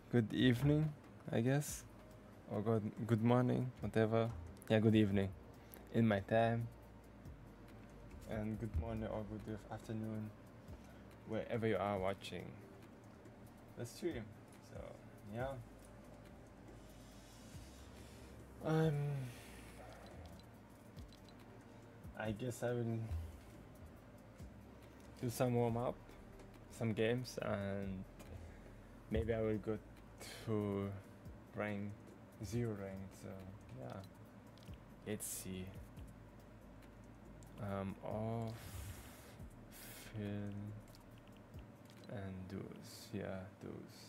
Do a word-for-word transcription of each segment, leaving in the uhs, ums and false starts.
good evening, I guess, or good good morning, whatever. Yeah, good evening in my time, and good morning or good afternoon, wherever you are watching the stream. So yeah, um, I guess I will do some warm up, some games, and maybe I will go to rank zero rank. So yeah, let's see. Um, off, fill, and those. Yeah, those.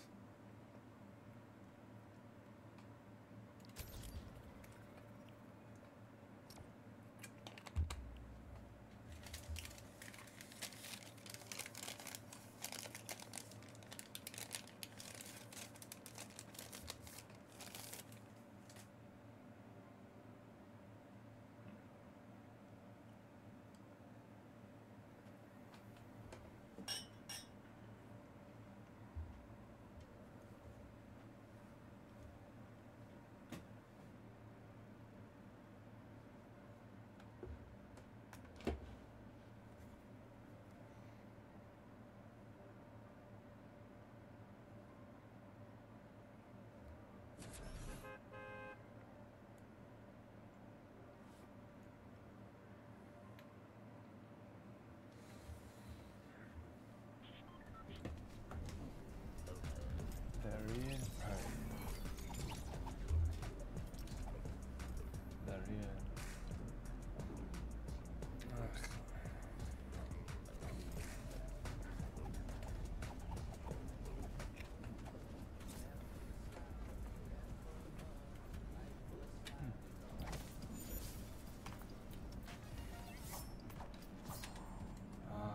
The real part. The real. Ugh. Ah.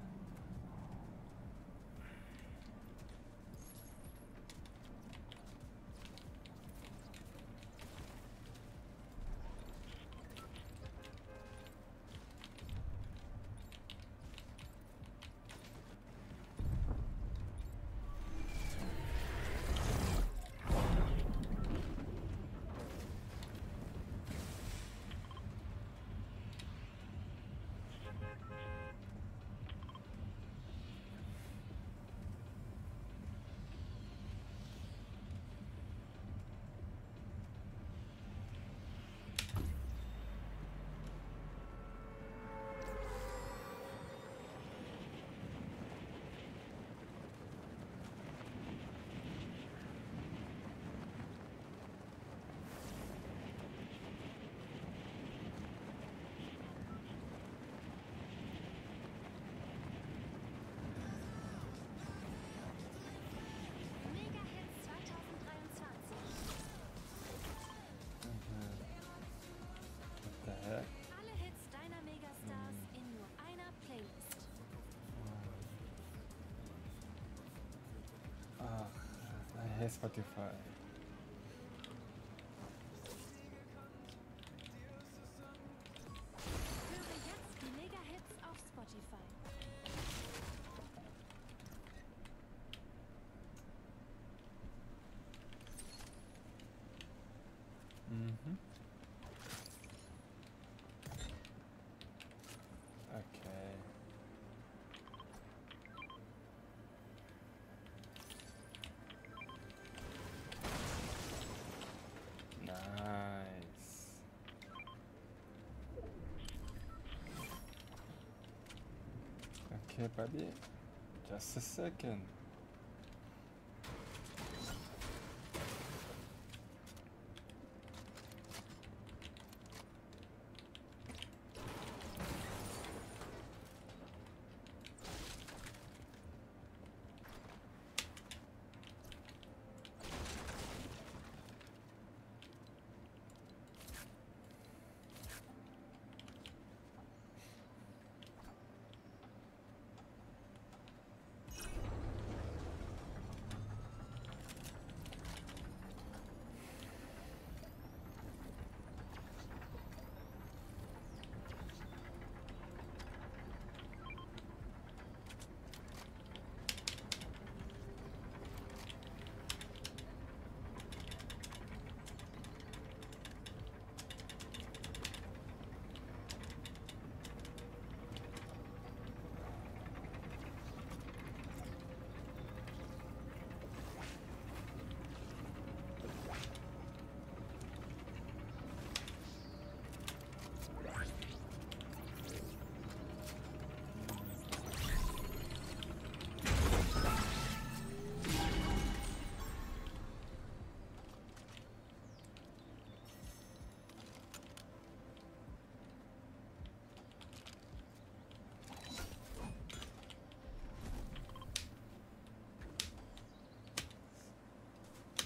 Mega-Hits zwanzig dreiundzwanzig. Mhm. What the heck? Alle Hits deiner Megastars Mm. in nur einer Playlist. Ah, I hate Spotify. Höre jetzt die Mega-Hits auf Spotify. Mhm. Okay. Nice. Okay, buddy. Just a second.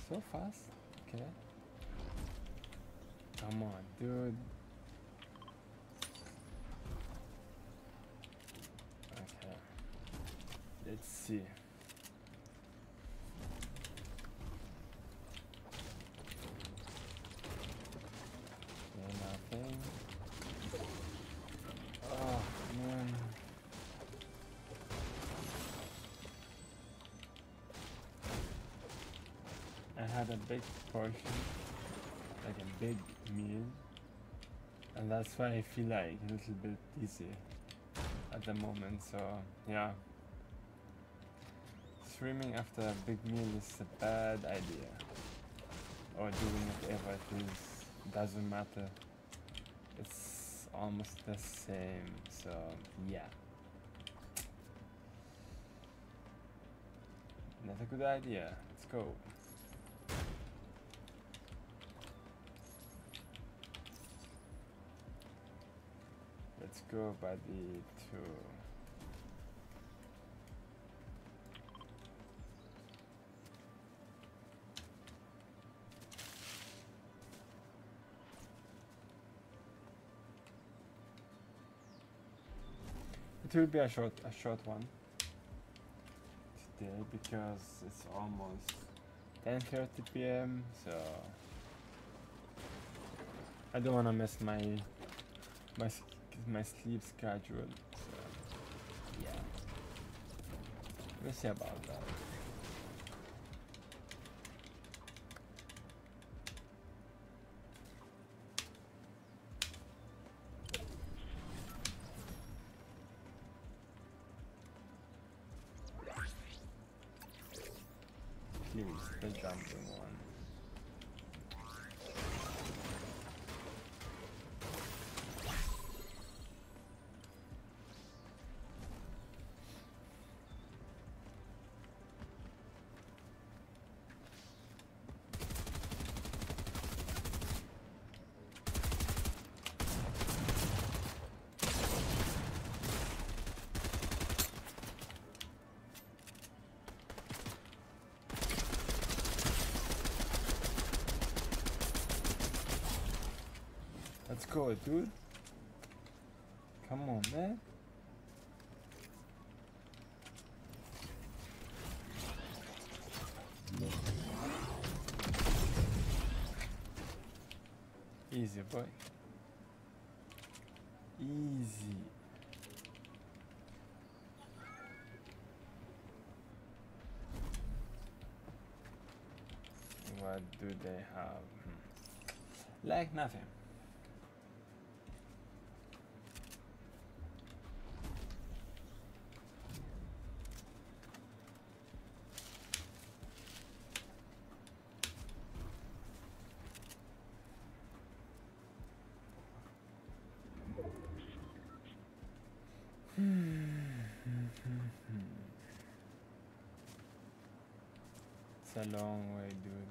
So fast? Okay. Come on, dude. Okay. Let's see. Okay, nothing. Oh, man. I had a big portion, like a big meal, and that's why I feel like a little bit dizzy at the moment. So yeah, streaming after a big meal is a bad idea, or doing whatever it is, doesn't matter, it's almost the same. So yeah, not a good idea. Let's go. Let's go by the two. It will be a short, a short one today because it's almost ten thirty p m So I don't wanna miss my my my sleep schedule. So yeah, we'll see about that. Please, the jumping one. Let's go, dude. Come on, man. Easy, boy. Easy. What do they have? Hmm. Like nothing. It's a long way, dude.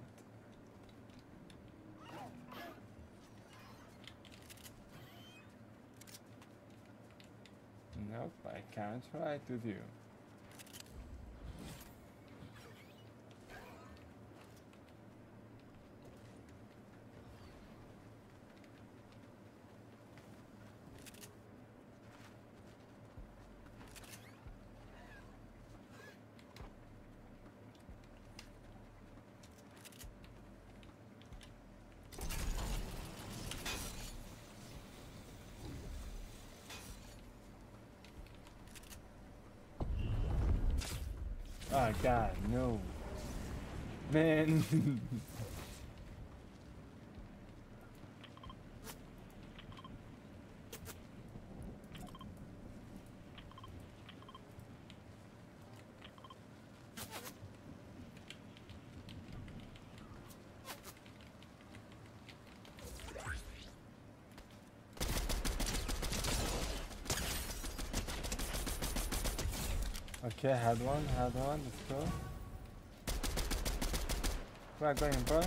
Nope, I can't fight with you. Oh god, no. Man. Okay, had one, had one, let's go. Where are going, bro?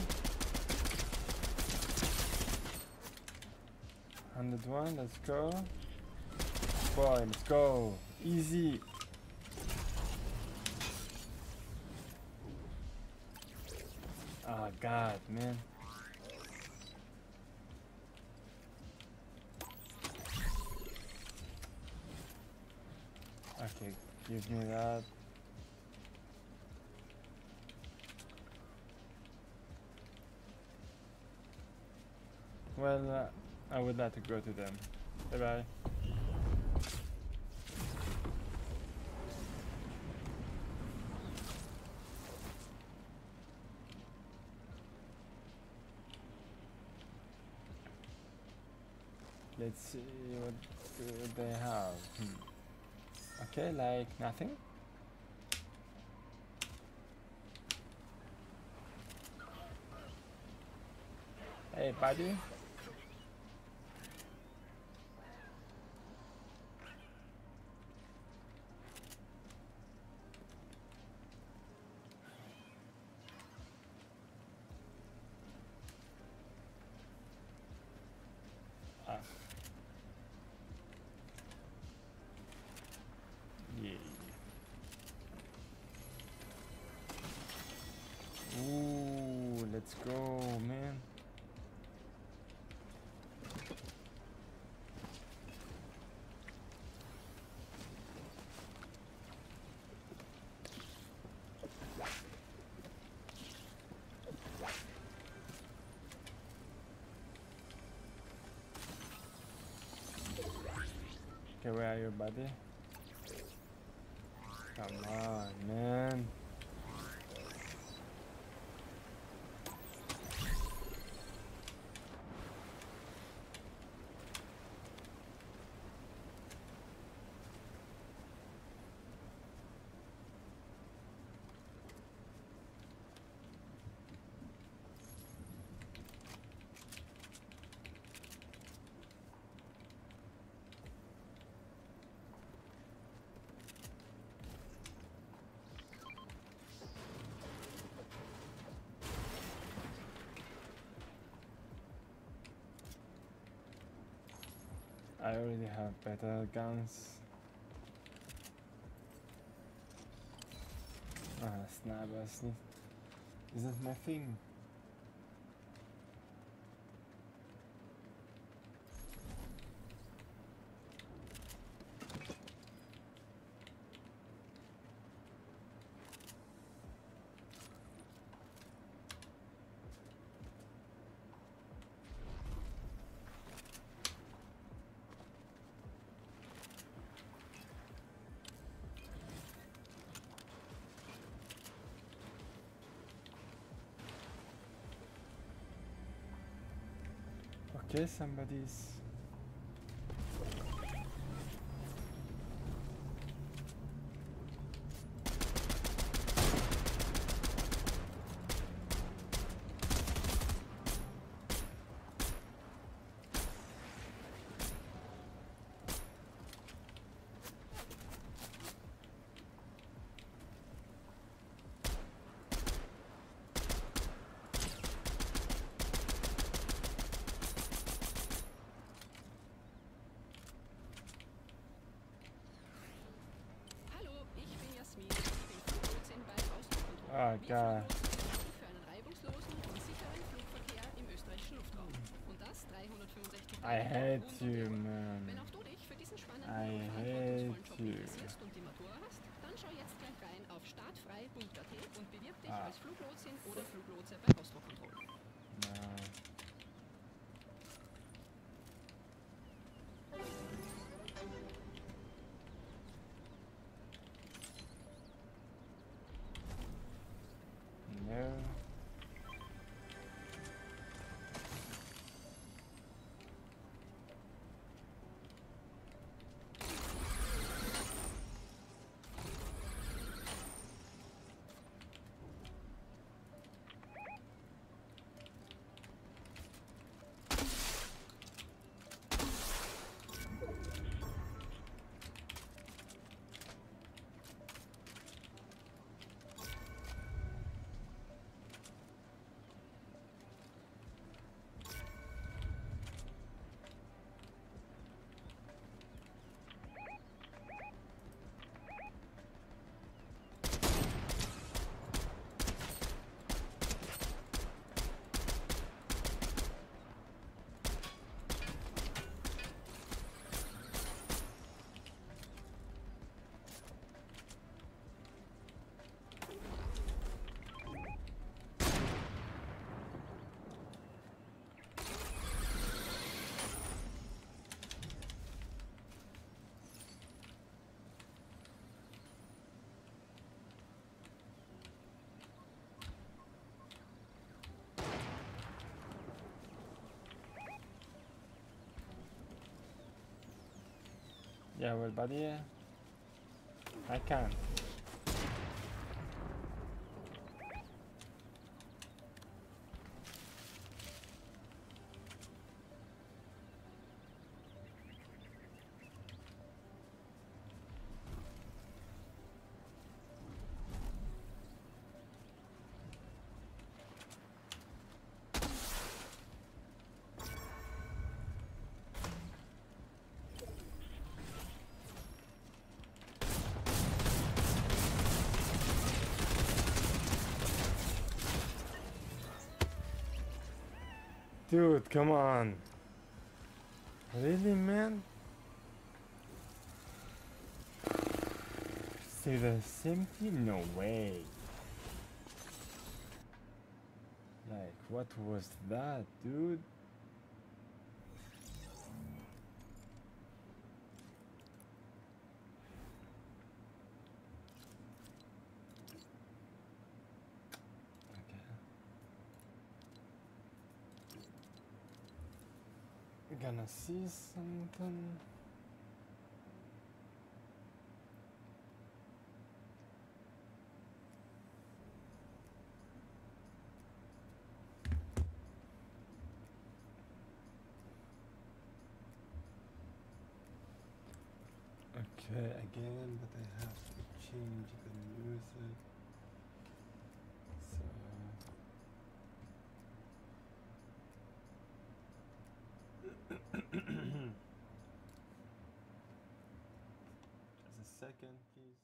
one hundred one, let's go. Boy, let's go. Easy. Ah, god, man. Okay, give me that. Well, uh, I would like to go to them. Bye bye. Let's see what do they have. Hmm. Okay, like nothing. Hey, buddy. Ah. Yeah. Ooh, let's go, man. Okay, where are you, buddy? Come on, man. I already have better guns. Ah, snipers isn't my thing. Okay, somebody's. Oh god. I hate you, man. I hate you. Ah. No. No. Yeah, well, buddy, yeah. I can't. Dude, come on. Really, man? Say the same team? No way. Like, what was that, dude? Okay. Gonna see something. Okay, again, but I have to change the music. So just a second, please.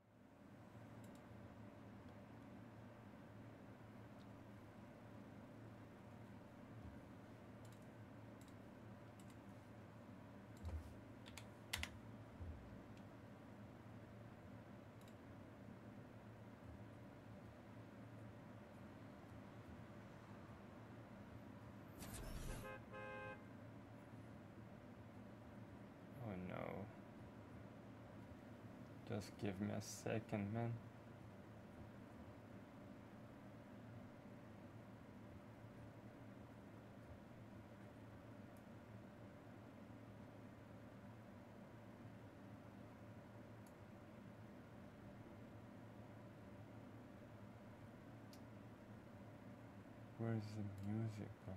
Oh no. Just give me a second, man. Where's the music, bro?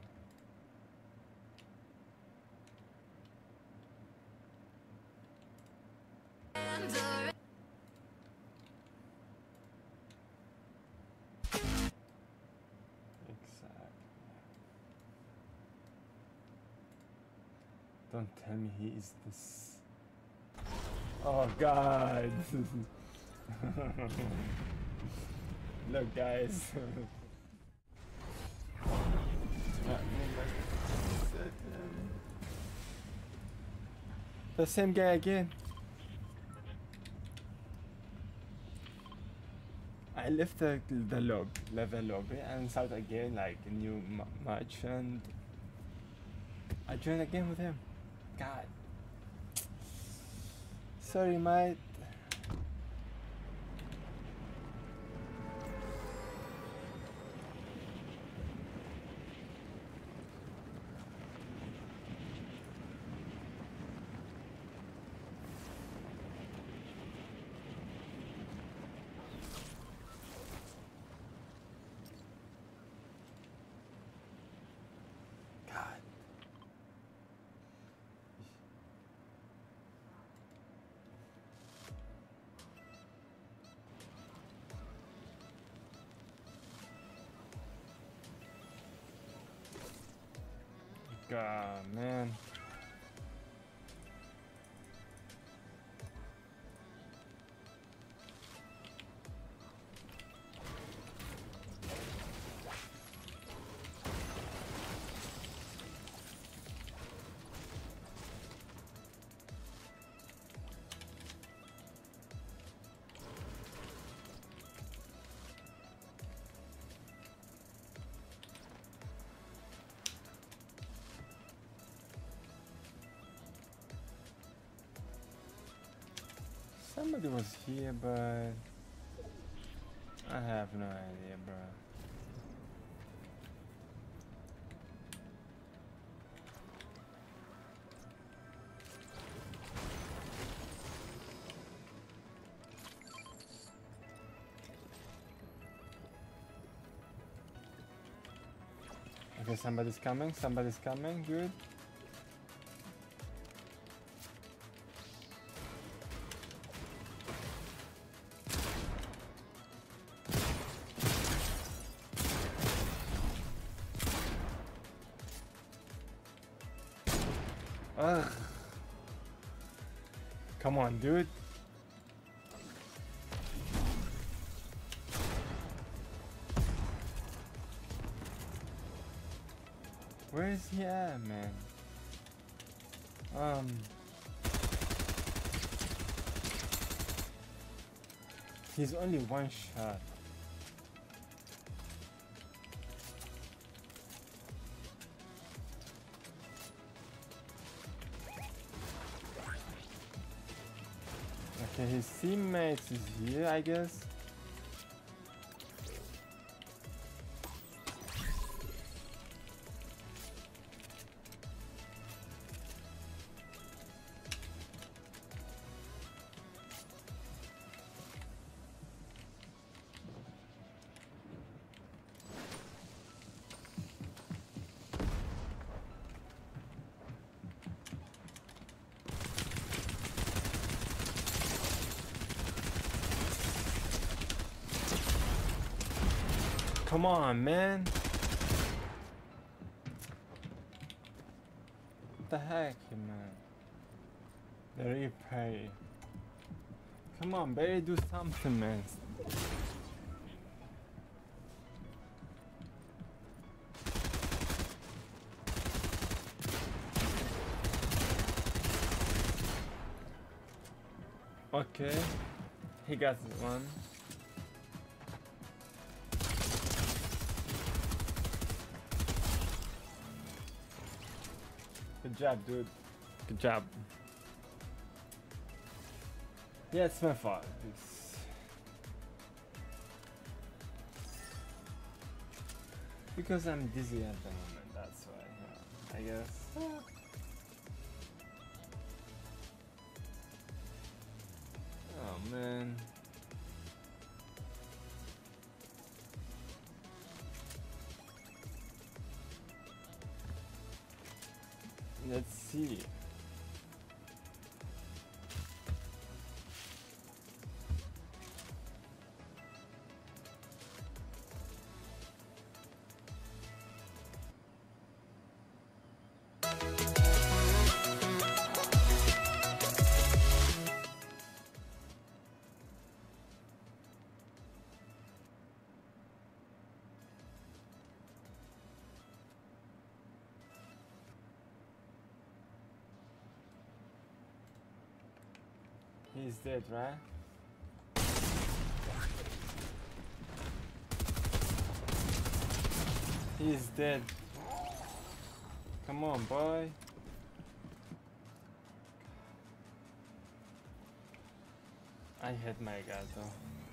Exactly. Don't tell me he is this. Oh God. Look, guys. The same guy again. I left the, the log, level lobby and start again like a new match, and I joined again with him. God. Sorry, mate. God, man. Somebody was here, but I have no idea, bro. Okay, somebody's coming, somebody's coming, good. Ugh. Come on, dude. Where is he at, man? Um. He's only one shot. Okay, his teammates is here, I guess. Come on, man. What the heck, man? The replay. Come on, Barry, do something, man. Okay, he got one. Good job, dude. Good job. Yeah, it's my fault. It's because I'm dizzy at the moment, that's why. Yeah, I guess. Oh man. Let's see. He's dead, right? He's dead. Come on, boy. I hit my god though.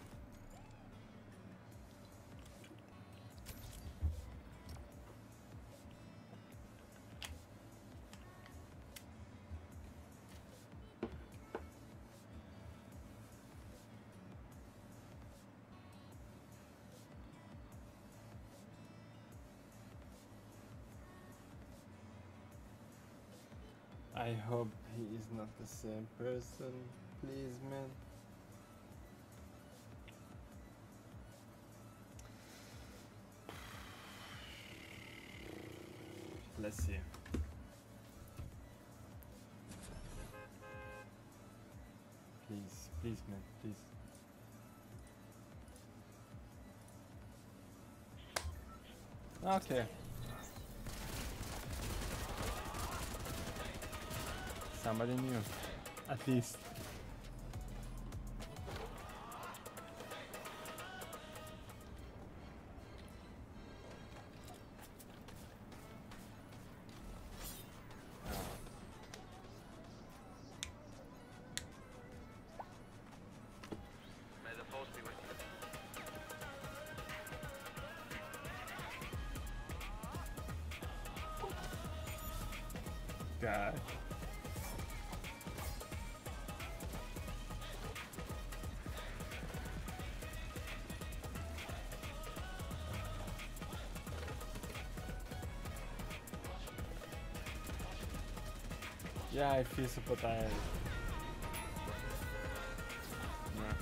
I hope he is not the same person, please, man. Let's see. Please, please, man, please. Okay. Somebody new, at least. May the force be with you. God. Yeah, I feel super tired. Yeah.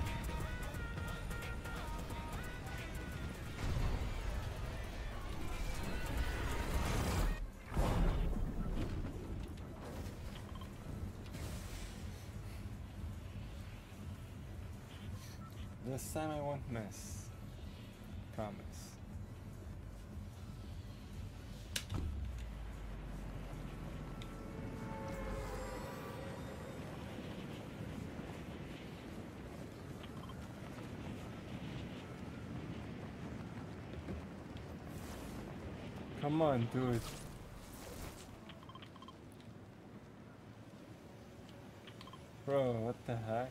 This time I won't miss. Promise. Come on, dude. Bro, what the heck?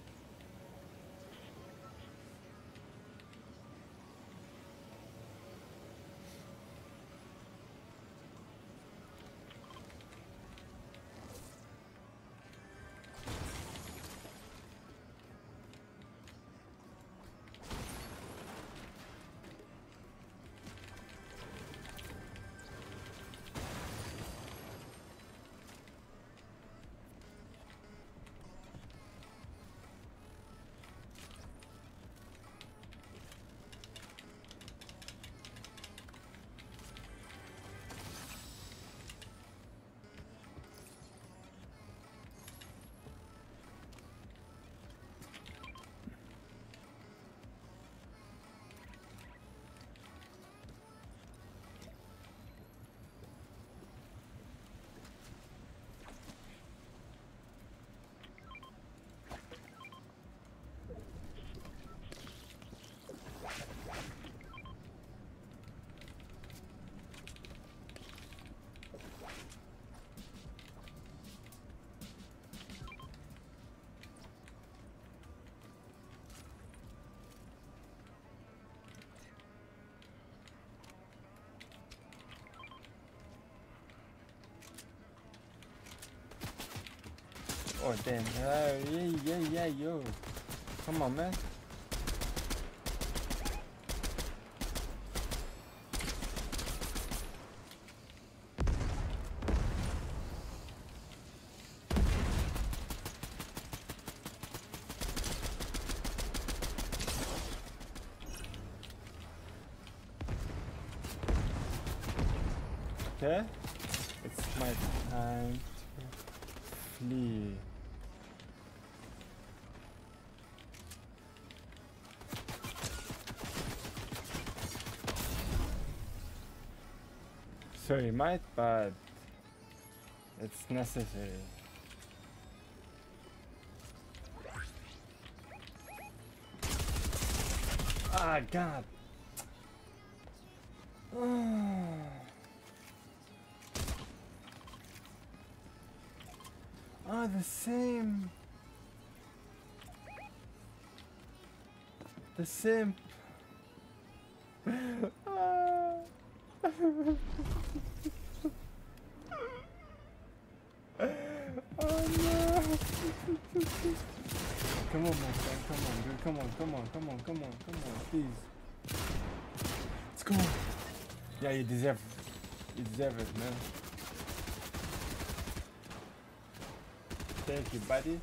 Oh damn, uh, yeah, yeah, yeah, yo. Come on, man. Okay, it's my time to flee. So you might, but it's necessary. Ah, God. Ah, the same. The simp. Ah. Oh no. Come on, my friend. Come on, dude. Come on, come on, come on, come on, come on, please. Let's go. Yeah, you deserve it. You deserve it, man. Thank you, buddy.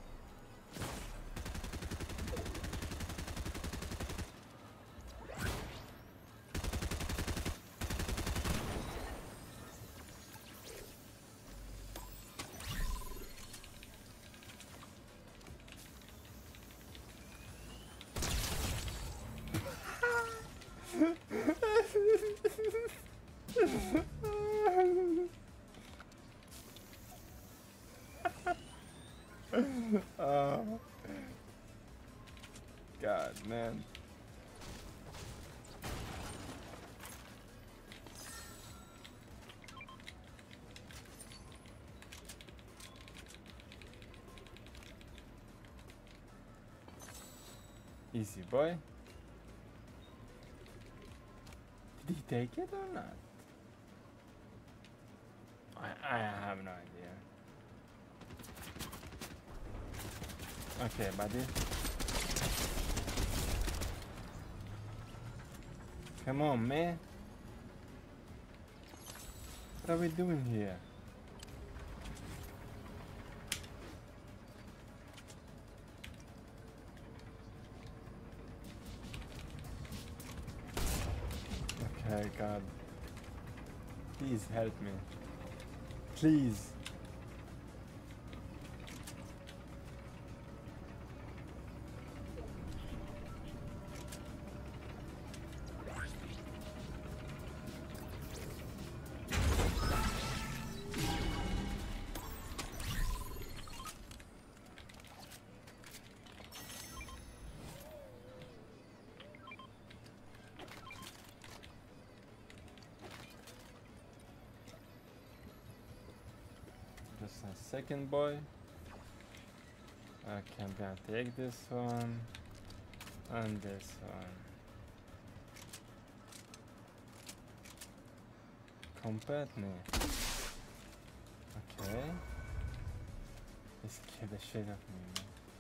Oh, God, man. Easy, boy. Did he take it or not? I, I have no idea. Okay, buddy. Come on, man. What are we doing here? god. Please help me. Please. Just a second, boy. Okay, I'm gonna take this one and this one. Completely. Okay. He scared the shit out of me, man.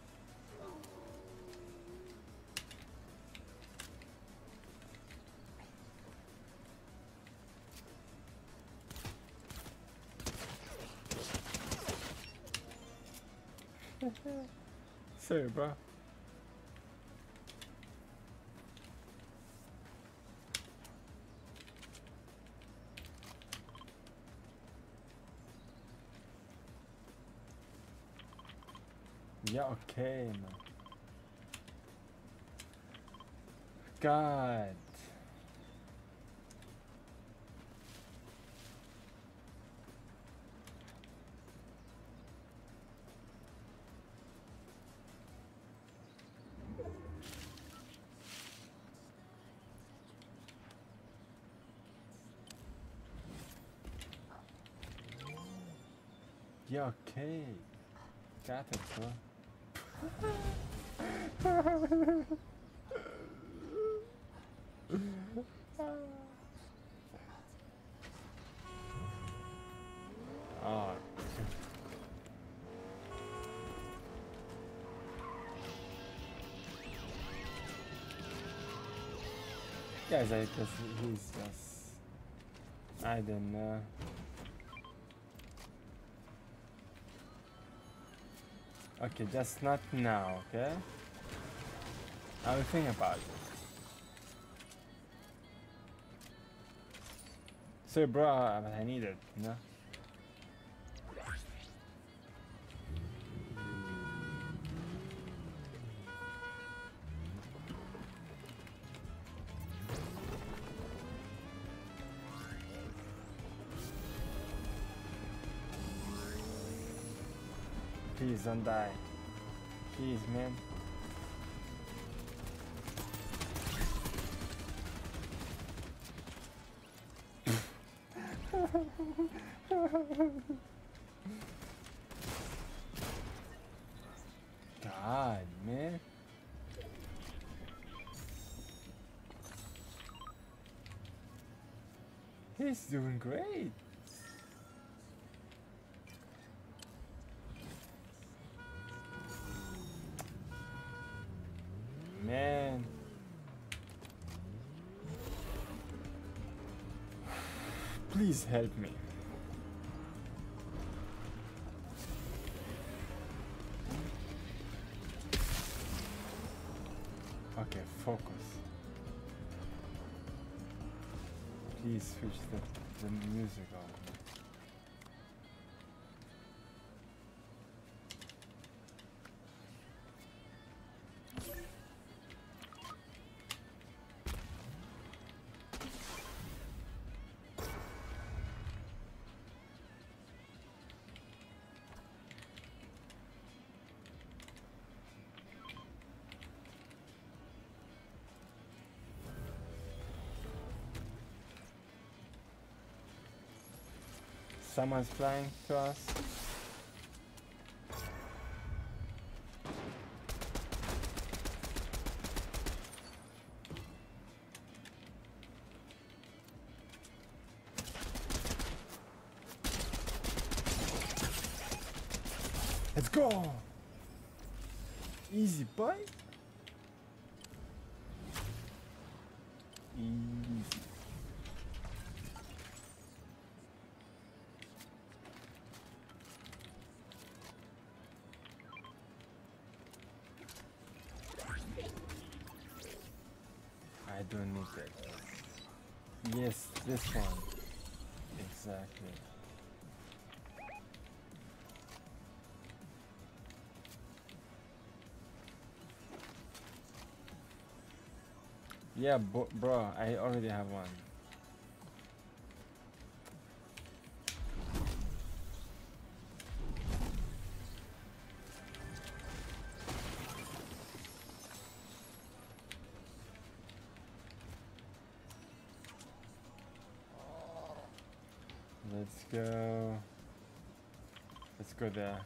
Sorry, bro. Yeah, okay, man. God. Yeah, okay. Got it, bro. Oh. Guys, I guess he's just... I don't know. Okay, just not now, okay? I will think about it. So, bro, but I need it, you know? Please don't die. Please, man. God, man. He's doing great. Man. Please help me. Okay, focus. Please switch the, the music on. Someone's flying to us. Let's go! Easy, boy. Easy. I don't need that. Yes, this one. Exactly. Yeah, bo- bro, I already have one. Let's go. Let's go there.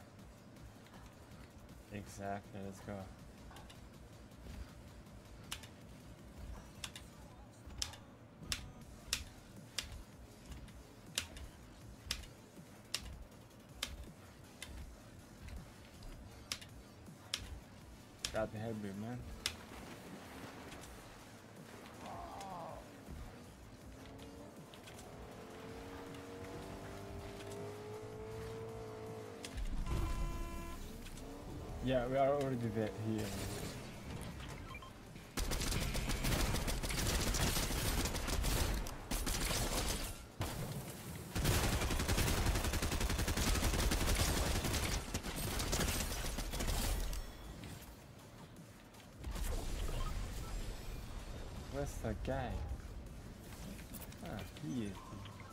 Exactly, let's go. Got heavy, man. Yeah, we are already there here. Where's the guy? Ah, he is.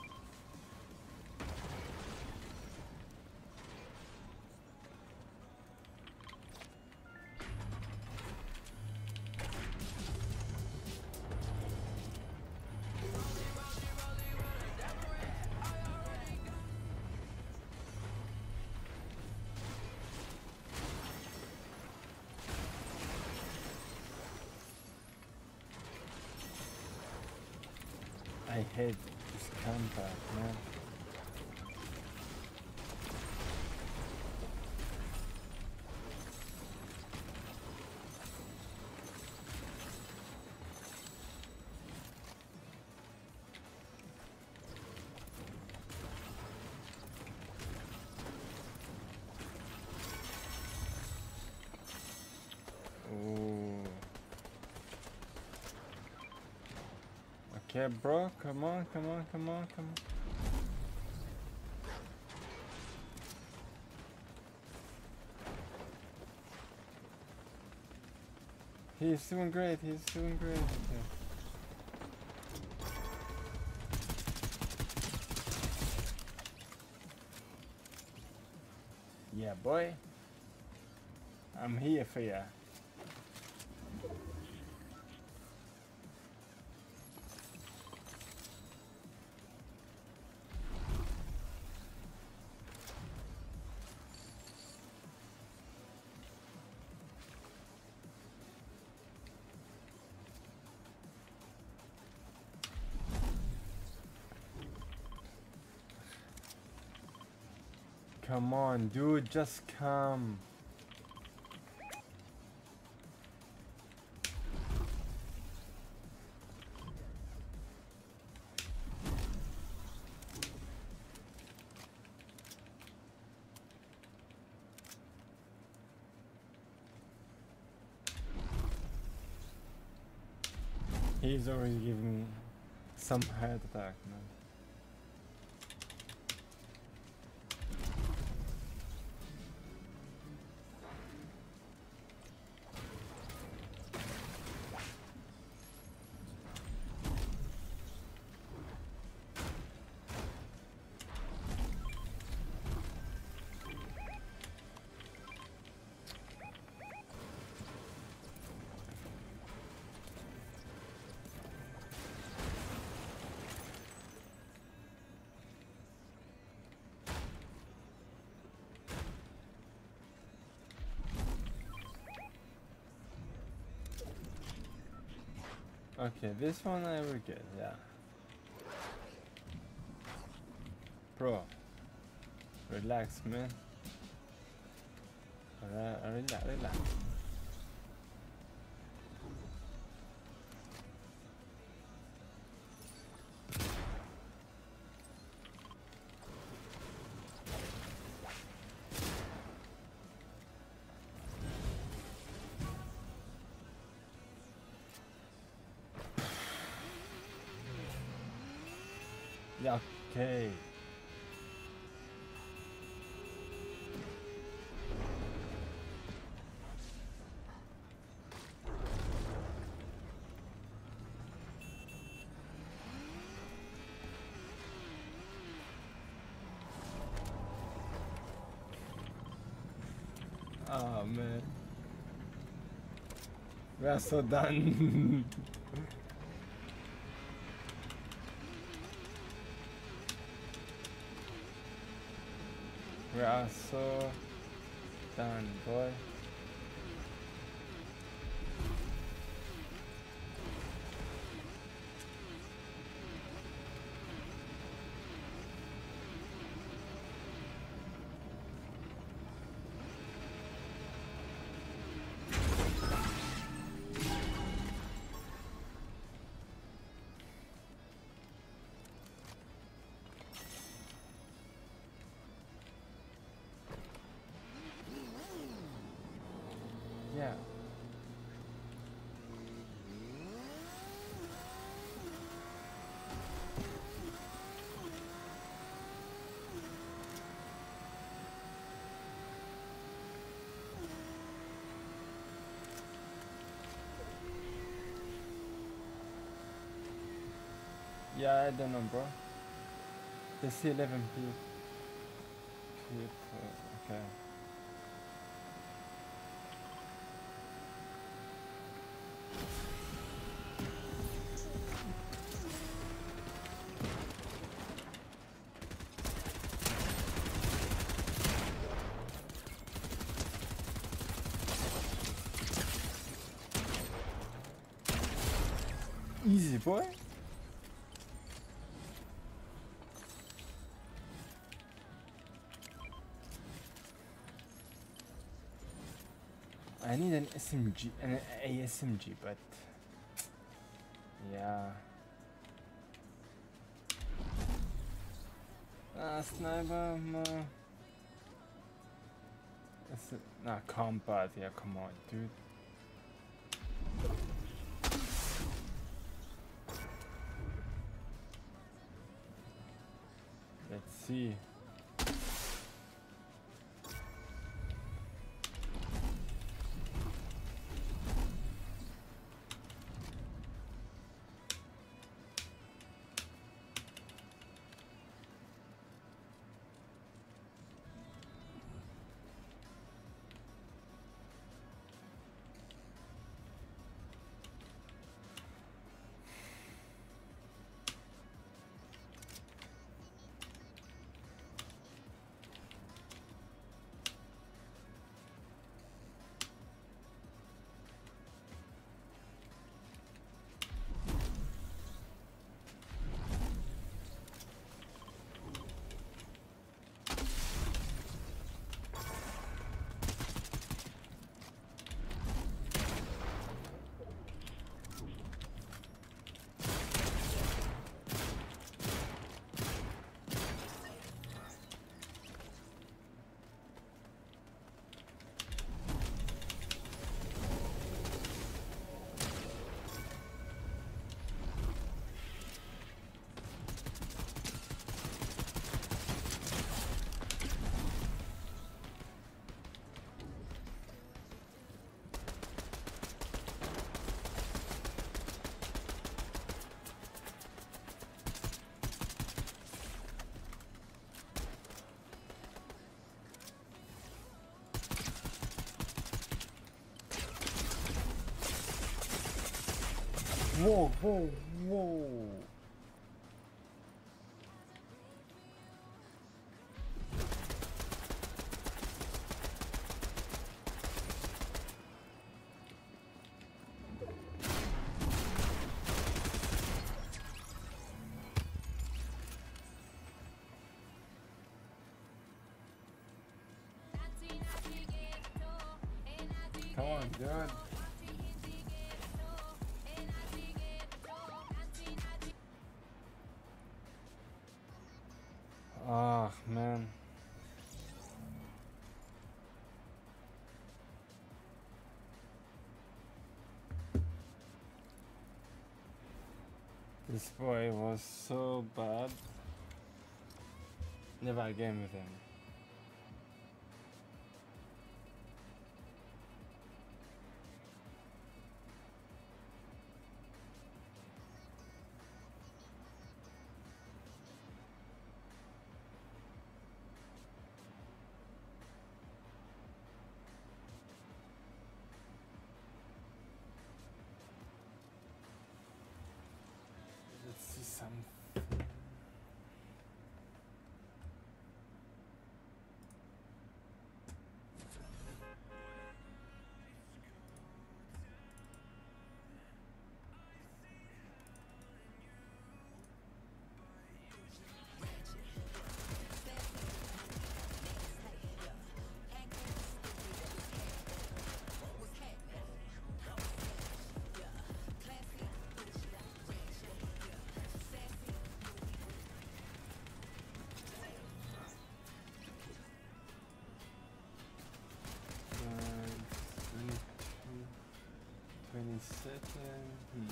I hate this combat, man. Oh. Okay, bro, come on, come on, come on, come on. He's doing great, he's doing great. Okay. Yeah, boy. I'm here for ya. Come on, dude, just come. He's already giving some heart attack, man. Okay, this one I will get, yeah. Bro, relax, man. Relax, relax, relax. Yeah, okay. Oh man. We are so done. We are so done, boy. Yeah. Yeah, I don't know, bro. The C eleven P. People. Okay. Easy, boy. I need an S M G, an A S M G, but yeah. Ah, sniper, no. It's a, nah, combat. Yeah, come on, dude. Let's see. Whoa, whoa, whoa. Come on, dude. Ah, man. This boy was so bad. Never again with him. Let's see some. twenty second. Hmm.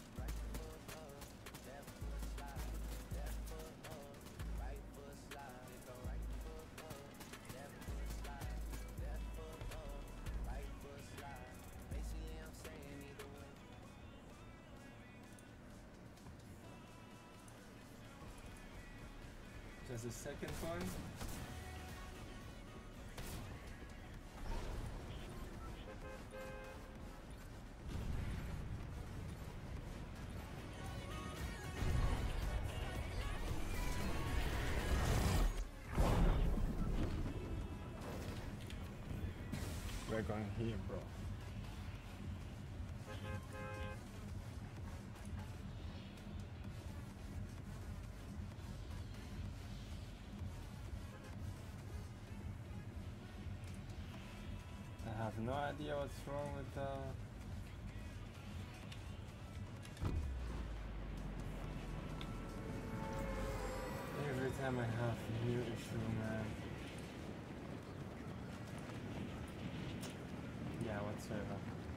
Just the second one. We're going here, bro. I have no idea what's wrong with the. Every time I have a new issue, man. Yeah, whatsoever.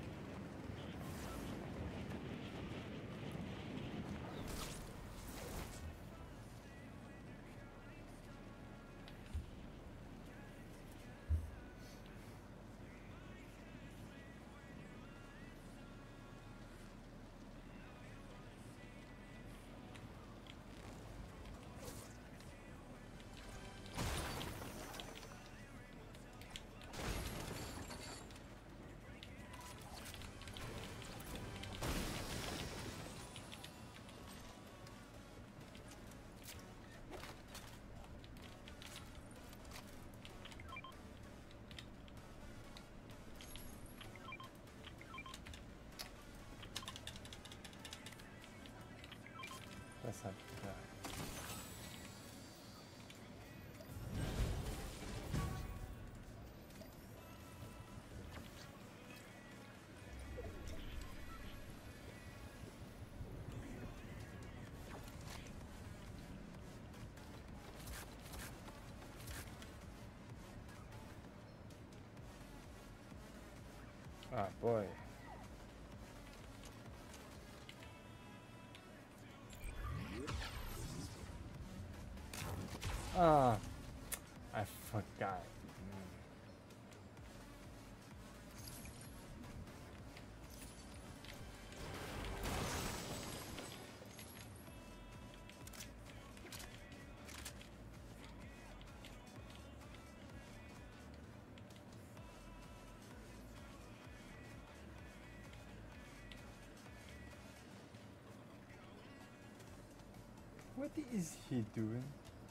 That's not bad. Ah, boy. Ah, I forgot. Mm. What is he doing?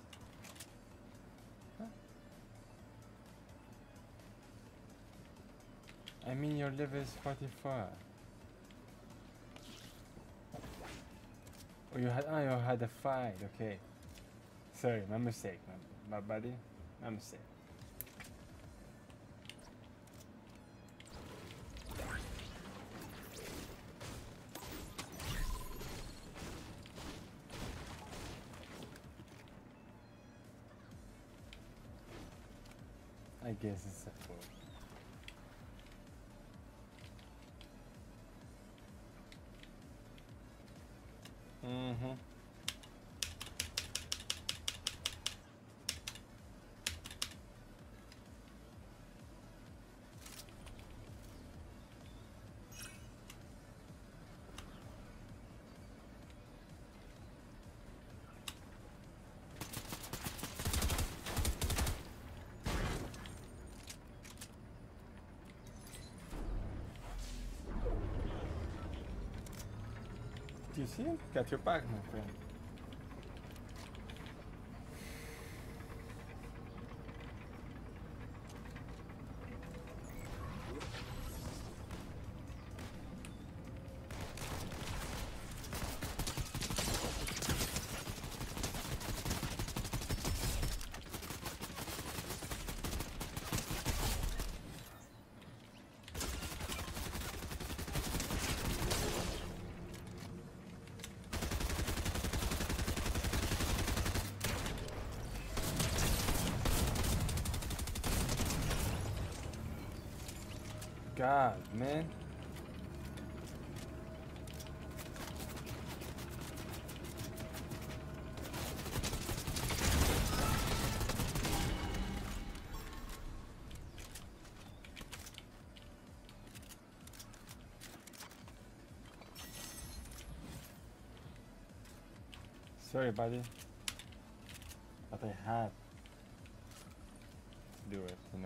Huh? I mean, your level is forty-four. Oh, you had, oh, you had a fight. Okay. Sorry, my mistake. My, my buddy. My mistake. I guess it's a four. Mm-hmm. you see him? Got your back, my friend. God, man. Sorry, buddy. But I had to do it, you know?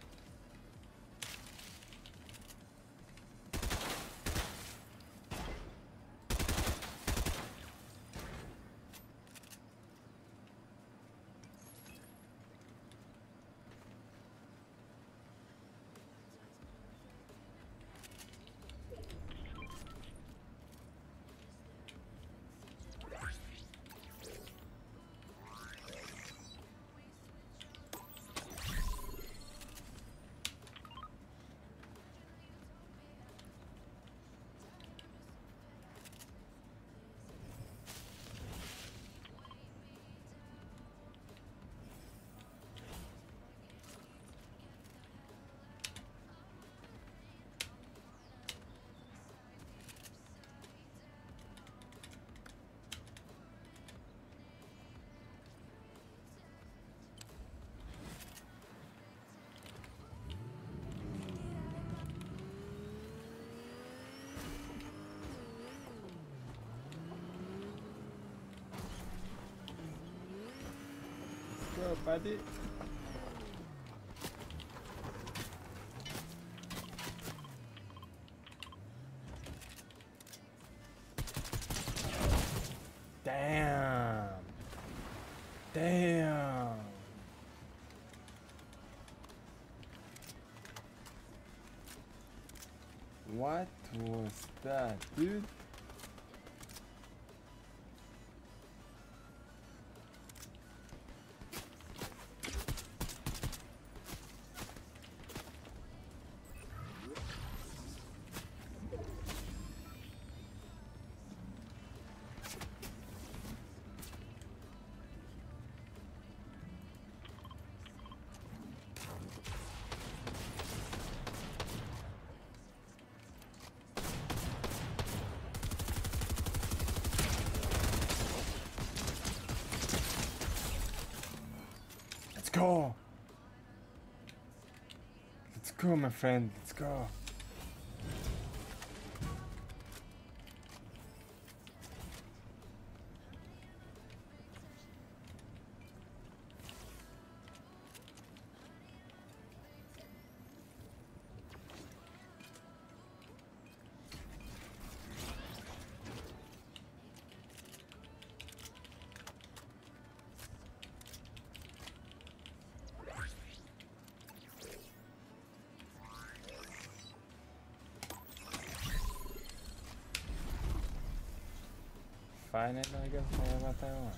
Go, buddy. Damn. Damn. What was that, dude? Let's go. Let's go, my friend. Let's go. Finally, I guess I have what I want.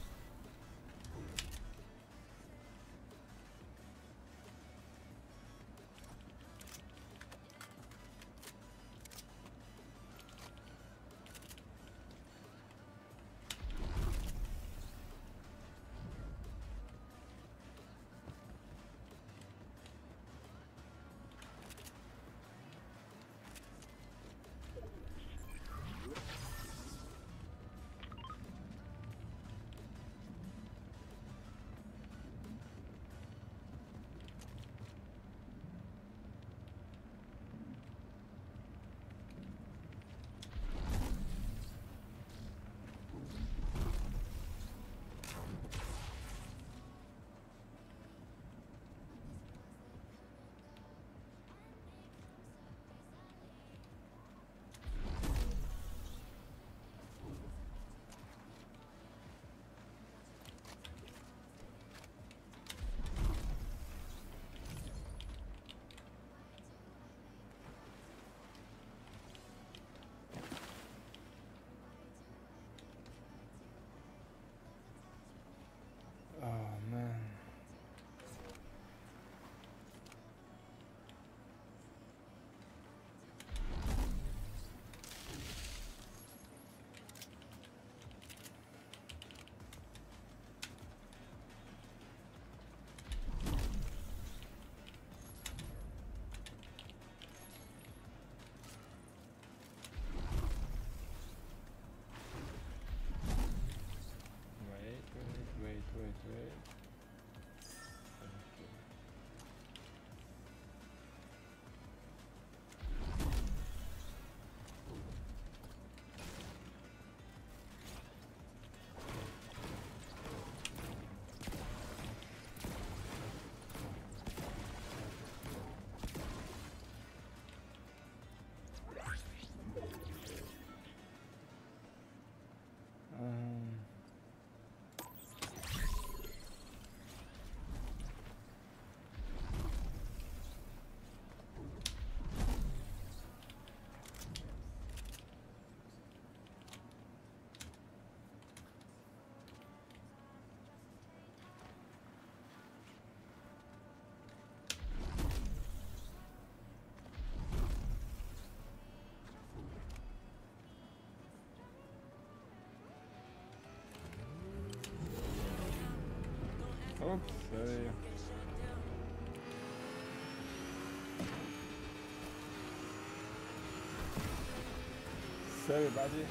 Oops, sorry. Sorry, buddy.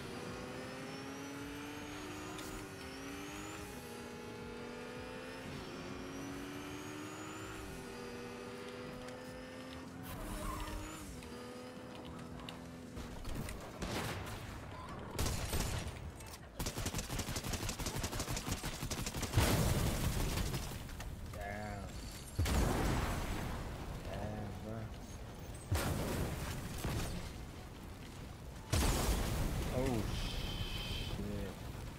Damn. Damn, bro. Oh shit.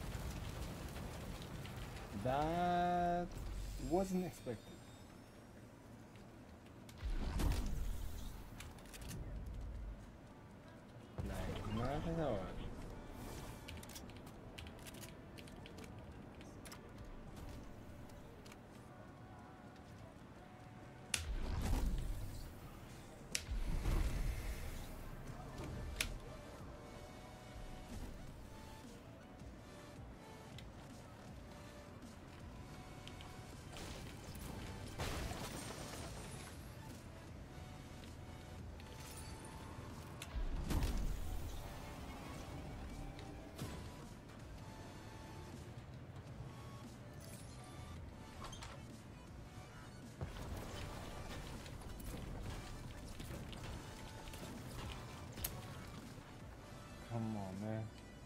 That wasn't expected. Like, not at all. Come on, man.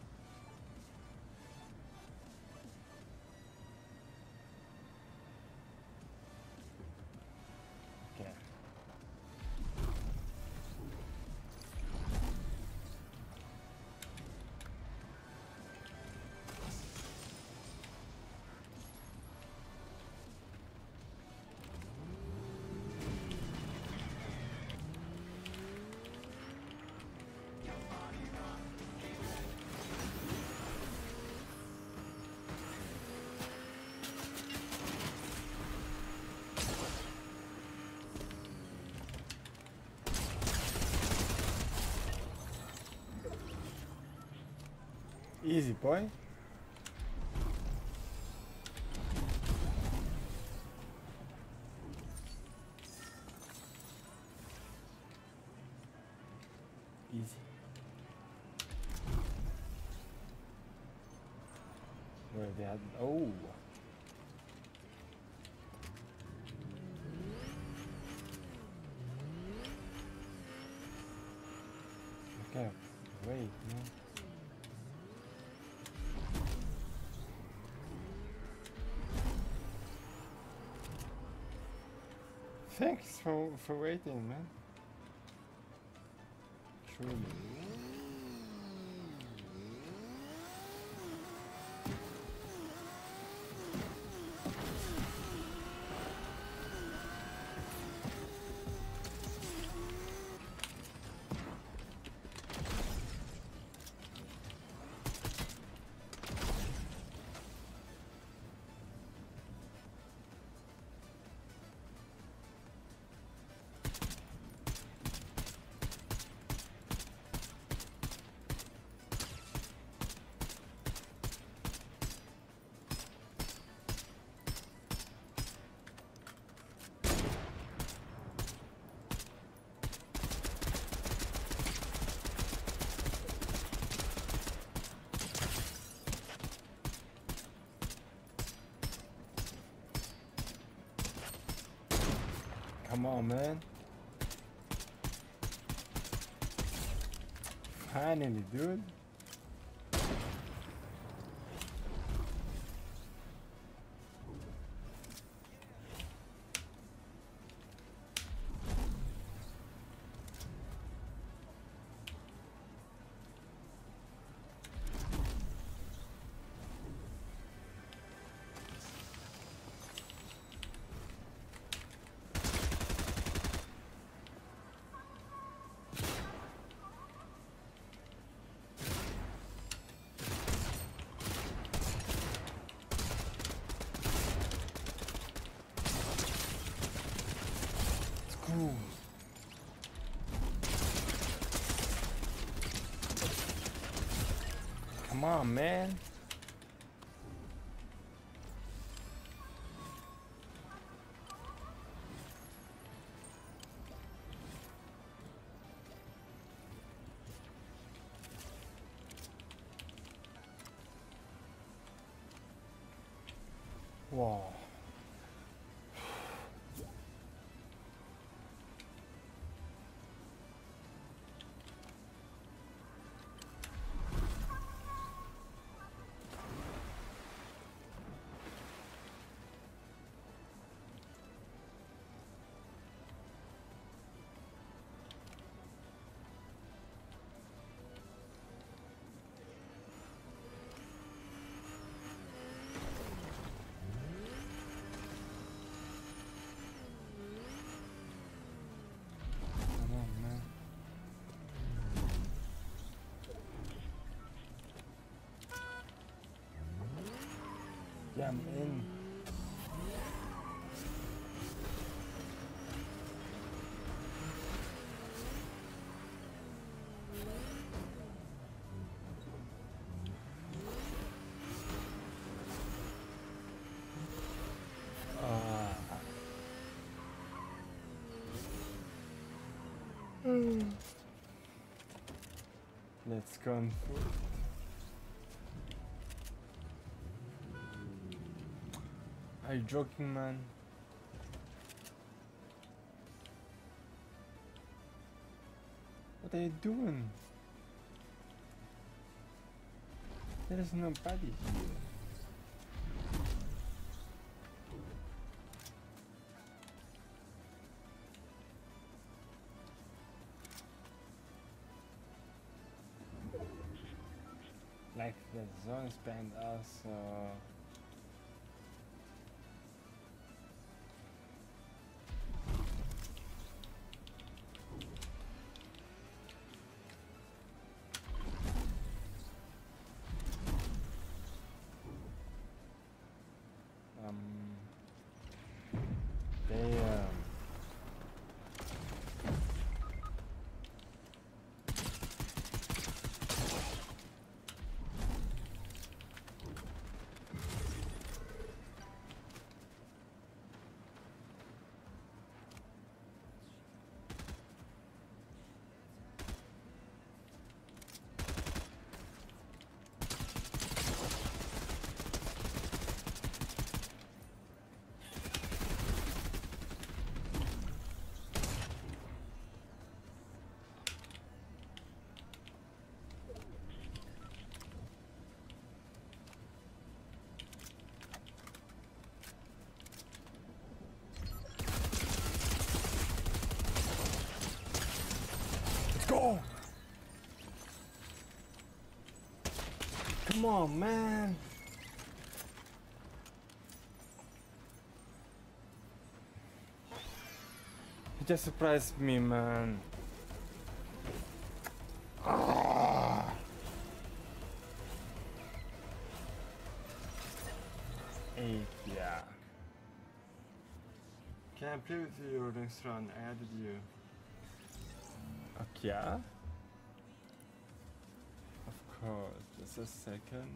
Okay. Easy, boy. Easy. Where they had. Oh. Okay. Wait, man. Thanks for for waiting, man. Truly. Come on, man. Finally, dude. Ooh. Come on, man. Wow. Come on, man. Yeah, I'm in. Ah. Let's go on foot. Are you joking, man? What are you doing? There is nobody here. Like the zone spanned us, uh, um, they, um, let's go! Come on, man! You just surprised me, man. Ah. Eight, yeah. Can I play with you next round? I added you. Okay, yeah. Of course, just a second.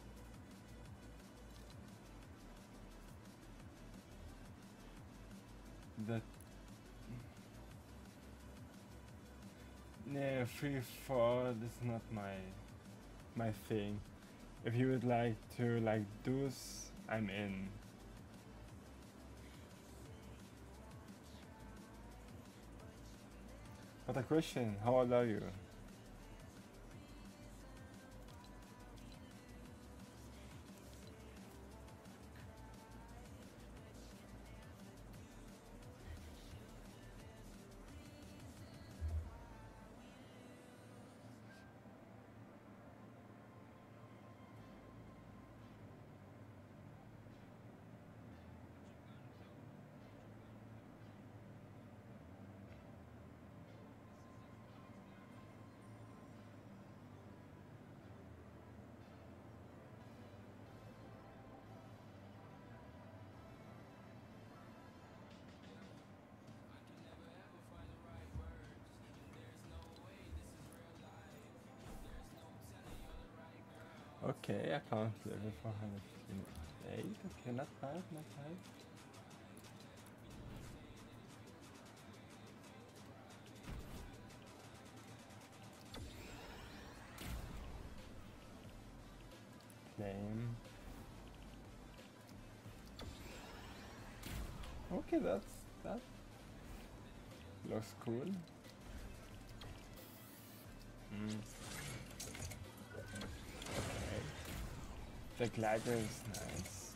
That. Yeah, free fall is not my my thing. If you would like to like do s, I'm in. But a question, how old are you? Okay, account level four hundred fifty-eight. Okay, not bad, not bad. Claim. Okay, that's that looks cool. Mm. Okay. The glider is nice.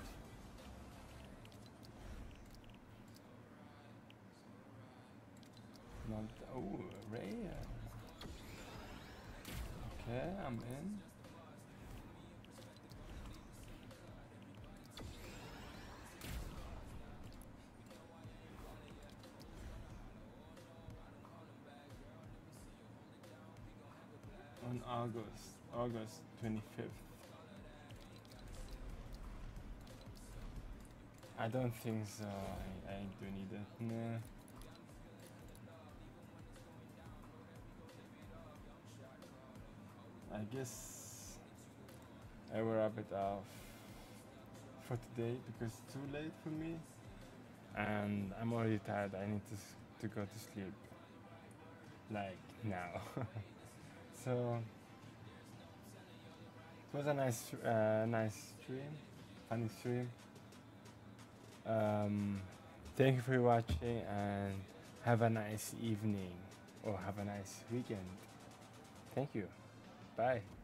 Not oh rare. Okay, I'm in. On August, August twenty-fifth. I don't think so. I, I do need it. Nah. I guess I will wrap it off for today because it's too late for me and I'm already tired. I need to s- to go to sleep like now. So it was a nice uh, nice stream, funny stream. Um, thank you for watching and have a nice evening or have a nice weekend. Thank you. Bye.